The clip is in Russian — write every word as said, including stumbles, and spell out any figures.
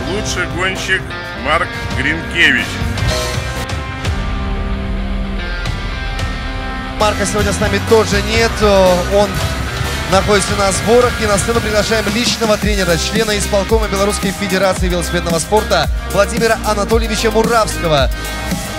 лучший гонщик Марк Гринкевич. Марка сегодня с нами тоже нет. Он находится на сборах. И на сцену приглашаем личного тренера, члена исполкома Белорусской Федерации велосипедного спорта Владимира Анатольевича Муравского.